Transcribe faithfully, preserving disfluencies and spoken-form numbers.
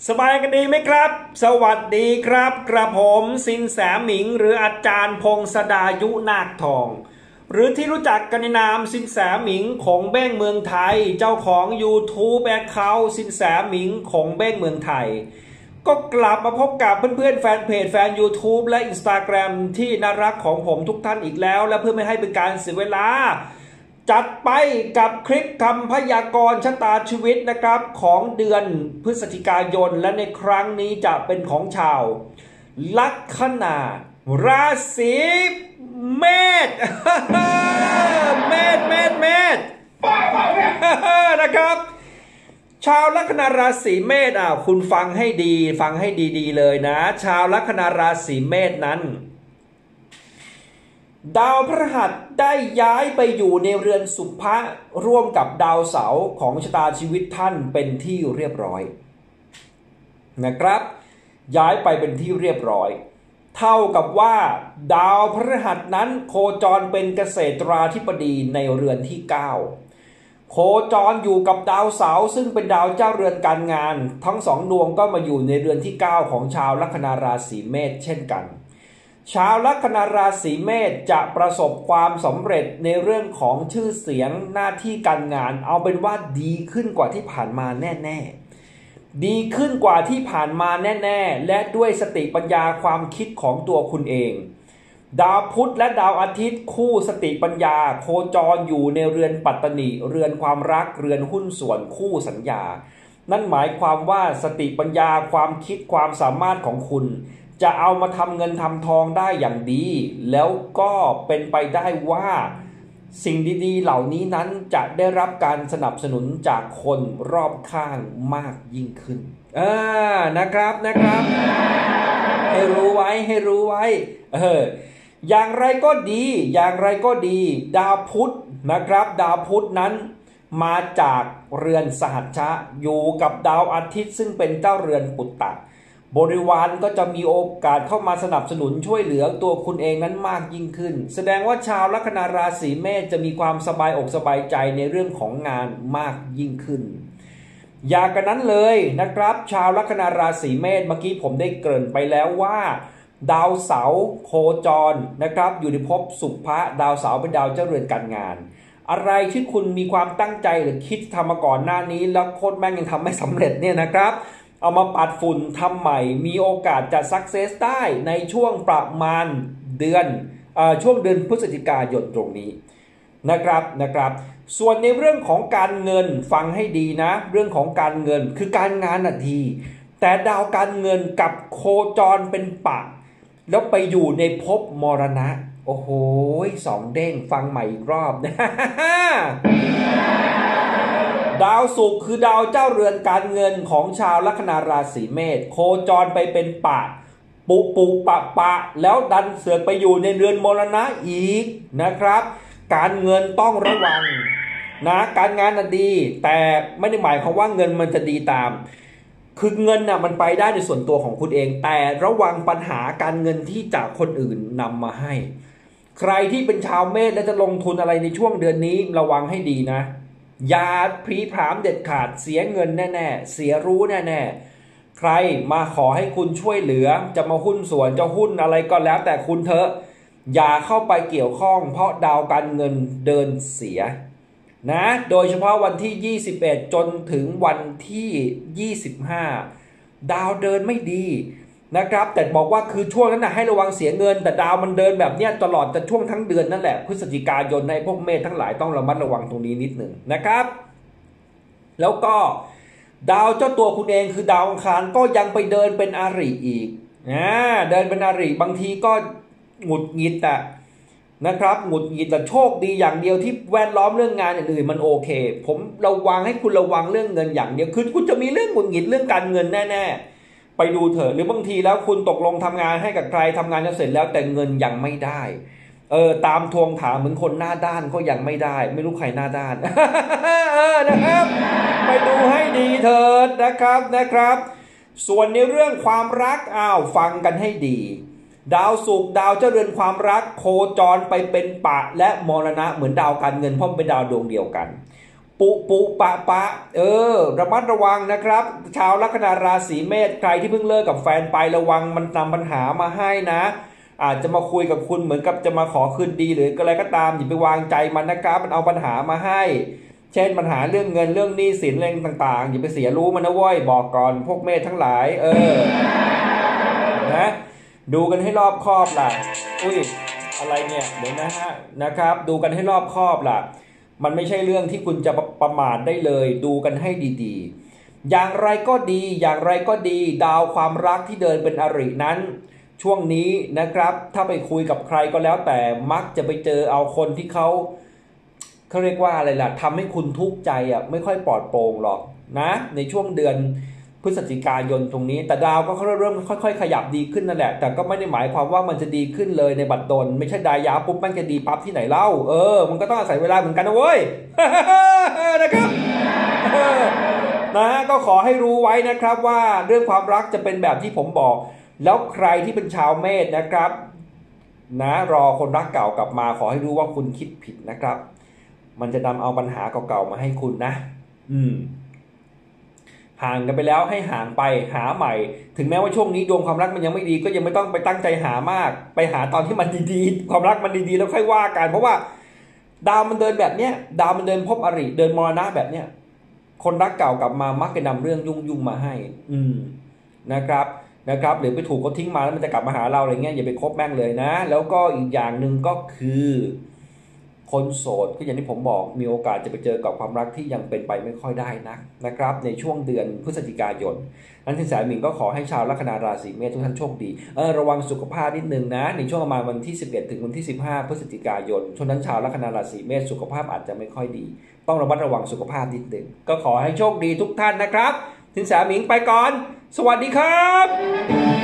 สบายกันดีไหมครับสวัสดีครับกระผมสินแสหมิงหรืออาจารย์พงศดายุนาคทองหรือที่รู้จักกันในนามสินแสหมิงของเบ้งเมืองไทยเจ้าของ YouTube แอคเคาท์สินแสหมิงของเบ้งเมืองไทยก็กลับมาพบกับเพื่อนๆแฟนเพจแฟน YouTube และ Instagram ที่น่ารักของผมทุกท่านอีกแล้วและเพื่อไม่ให้เป็นการเสียเวลาจัดไปกับคลิปคำพยากรณ์ชะตาชีวิตนะครับของเดือนพฤศจิกายนและในครั้งนี้จะเป็นของชาวลัคนาราศีเมษ เมษเมษเมษ นะครับชาวลัคนาราศีเมษอ่ะคุณฟังให้ดีฟังให้ดีๆเลยนะชาวลัคนาราศีเมษนั้นดาวพฤหัสได้ย้ายไปอยู่ในเรือนสุภะร่วมกับดาวเสาร์ของชะตาชีวิตท่านเป็นที่เรียบร้อยนะครับย้ายไปเป็นที่เรียบร้อยเท่ากับว่าดาวพฤหัสนั้นโคจรเป็นเกษตราธิบดีในเรือนที่เก้าโคจรอยู่กับดาวเสาร์ซึ่งเป็นดาวเจ้าเรือนการงานทั้งสองดวงก็มาอยู่ในเรือนที่เก้าของชาวลัคนาราศีเมษเช่นกันชาวลัคนาราศีเมษจะประสบความสำเร็จในเรื่องของชื่อเสียงหน้าที่การงานเอาเป็นว่าดีขึ้นกว่าที่ผ่านมาแน่ๆดีขึ้นกว่าที่ผ่านมาแน่ๆและด้วยสติปัญญาความคิดของตัวคุณเองดาวพุธและดาวอาทิตย์คู่สติปัญญาโคจรอยู่ในเรือนปัตตนิเรือนความรักเรือนหุ้นส่วนคู่สัญญานั่นหมายความว่าสติปัญญาความคิดความสามารถของคุณจะเอามาทำเงินทำทองได้อย่างดีแล้วก็เป็นไปได้ว่าสิ่งดีๆเหล่านี้นั้นจะได้รับการสนับสนุนจากคนรอบข้างมากยิ่งขึ้นอ่านะครับนะครับให้รู้ไว้ให้รู้ไว้เอออย่างไรก็ดีอย่างไรก็ดีดาวพุธนะครับดาวพุธนั้นมาจากเรือนสหัชชะอยู่กับดาวอาทิตย์ซึ่งเป็นเจ้าเรือนปุตตะบริวารก็จะมีโอกาสเข้ามาสนับสนุนช่วยเหลือตัวคุณเองนั้นมากยิ่งขึ้นแสดงว่าชาวลัคนาราศีเมษจะมีความสบายอกสบายใจในเรื่องของงานมากยิ่งขึ้นอย่ากันนั้นเลยนะครับชาวลัคนาราศีเมษเมื่อกี้ผมได้เกริ่นไปแล้วว่าดาวเสาร์โคจรนะครับอยู่ในภพสุภะดาวเสาร์เป็นดาวเจ้าเรือนการงานอะไรที่คุณมีความตั้งใจหรือคิดทำมาก่อนหน้านี้แล้วโคตรแม่งยังทำไม่สำเร็จเนี่ยนะครับเอามาปัดฝุ่นทำใหม่มีโอกาสจะสักเซสได้ในช่วงประมาณเดือนเอ่อช่วงเดือนพฤศจิกายนตรงนี้นะครับนะครับส่วนในเรื่องของการเงินฟังให้ดีนะเรื่องของการเงินคือการงานน่ะดีแต่ดาวการเงินกับโคจรเป็นปะแล้วไปอยู่ในภพมรณะโอ้โหสองเด้งฟังใหม่อีกรอบนะดาวศุกร์คือดาวเจ้าเรือนการเงินของชาวลัคนาราศีเมษโคจรไปเป็นปะปุปุปะปะแล้วดันเสือกไปอยู่ในเรือนมรณะอีกนะครับการเงินต้องระวังนะการงานน่ะดีแต่ไม่ได้หมายความว่าเงินมันจะดีตามคือเงินน่ะมันไปได้ในส่วนตัวของคุณเองแต่ระวังปัญหาการเงินที่จากคนอื่นนำมาให้ใครที่เป็นชาวเมษและจะลงทุนอะไรในช่วงเดือนนี้ระวังให้ดีนะอย่าพลีพรามเด็ดขาดเสียเงินแน่ๆเสียรู้แน่ๆใครมาขอให้คุณช่วยเหลือจะมาหุ้นส่วนจะหุ้นอะไรก็แล้วแต่คุณเถอะอย่าเข้าไปเกี่ยวข้องเพราะดาวการเงินเดินเสียนะโดยเฉพาะวันที่ยี่สิบเอ็ดจนถึงวันที่ยี่สิบห้าดาวเดินไม่ดีนะครับแต่บอกว่าคือช่วงนั้นนะให้ระวังเสียเงินแต่ดาวมันเดินแบบเนี้ยตลอดแต่ช่วงทั้งเดือนนั่นแหละพฤศจิกายนในพวกเมษทั้งหลายต้องระมัดระวังตรงนี้นิดหนึ่งนะครับแล้วก็ดาวเจ้าตัวคุณเองคือดาวอังคารก็ยังไปเดินเป็นอาริอีกนะเดินเป็นอาริบางทีก็หงุดหงิดแต่นะครับหงุดหงิดแต่โชคดีอย่างเดียวที่แวดล้อมเรื่องงานอื่นๆมันโอเคผมระวังให้คุณระวังเรื่องเงินอย่างเดียวคือคุณจะมีเรื่องหงุดหงิดเรื่องการเงินแน่ๆไปดูเถอะหรือบางทีแล้วคุณตกลงทำงานให้กับใครทำงานจะเสร็จแล้วแต่เงินยังไม่ได้เออตามทวงถามเหมือนคนหน้าด้านก็ยังไม่ได้ไม่รู้ใครหน้าด้าน เออนะครับไปดูให้ดีเถิดนะครับนะครับส่วนในเรื่องความรักอ้าวฟังกันให้ดีดาวศุกร์ดาวเจ้าเรือนความรักโคจรไปเป็นปะและมรณะเหมือนดาวการเงินเพราะเป็นดาวดวงเดียวกันปุปุปะปะเออระมัดระวังนะครับชาวลัคนาราศีเมษใครที่เพิ่งเลิกกับแฟนไประวังมันนำปัญหามาให้นะอาจจะมาคุยกับคุณเหมือนกับจะมาขอคืนดีหรืออะไรก็ตามอย่าไปวางใจมันนะครับมันเอาปัญหามาให้เช่นปัญหาเรื่องเงินเรื่องหนี้สินเรื่องต่างๆอย่าไปเสียรู้มันนะเว้ยบอกก่อนพวกเมษทั้งหลายเออนะดูกันให้รอบคอบล่ะอุ้ยอะไรเนี่ยเดี๋ยวนะฮะนะครับดูกันให้รอบคอบล่ะมันไม่ใช่เรื่องที่คุณจะประมาทได้เลยดูกันให้ดีๆอย่างไรก็ดีอย่างไรก็ดีดาวความรักที่เดินเป็นอรินั้นช่วงนี้นะครับถ้าไปคุยกับใครก็แล้วแต่มักจะไปเจอเอาคนที่เขาเขาเรียกว่าอะไรล่ะทำให้คุณทุกข์ใจอ่ะไม่ค่อยปลอดโปร่งหรอกนะในช่วงเดือนพฤศจิกายนตรงนี้แต่ดาวก็เริ่มค่อยๆขยับดีขึ้นนั่นแหละแต่ก็ไม่ได้หมายความว่ามันจะดีขึ้นเลยในบัดดลไม่ใช่ดายาปุ๊บมันจะดีปั๊บที่ไหนเล่าเออมันก็ต้องอาศัยเวลาเหมือนกันนะเว้ย นะครับนะฮะก็ขอให้รู้ไว้นะครับว่าเรื่องความรักจะเป็นแบบที่ผมบอกแล้วใครที่เป็นชาวเมษนะครับนะรอคนรักเก่ากลับมาขอให้รู้ว่าคุณคิดผิดนะครับมันจะนำเอาปัญหาเก่าๆมาให้คุณนะอืมห่างกันไปแล้วให้ห่างไปหาใหม่ถึงแม้ว่าช่วงนี้ดวงความรักมันยังไม่ดีก็ยังไม่ต้องไปตั้งใจหามากไปหาตอนที่มันดีๆความรักมันดีๆแล้วค่อยว่ากันเพราะว่าดาวมันเดินแบบเนี้ยดาวมันเดินพบอริเดินมรณะแบบเนี้ยคนรักเก่ากลับมามักจะนำเรื่องยุ่งๆมาให้อืมนะครับนะครับหรือไปถูกเขาทิ้งมาแล้วมันจะกลับมาหาเราอะไรเงี้ยอย่าไปคบแม่งเลยนะแล้วก็อีกอย่างหนึ่งก็คือคนโสดก็อย่างที่ผมบอกมีโอกาสจะไปเจอกับความรักที่ยังเป็นไปไม่ค่อยได้นักนะครับในช่วงเดือนพฤศจิกายนนั้นสินแสหมิงก็ขอให้ชาวลัคนาราศีเมษทุกท่านโชคดีเออระวังสุขภาพนิดนึงนะในช่วงประมาณวันที่สิบเอ็ดถึงวันที่สิบห้าพฤศจิกายนช่วงนั้นชาวลัคนาราศีเมษสุขภาพอาจจะไม่ค่อยดีต้องระมัดระวังสุขภาพนิดนึงก็ขอให้โชคดีทุกท่านนะครับสินแสหมิงไปก่อนสวัสดีครับ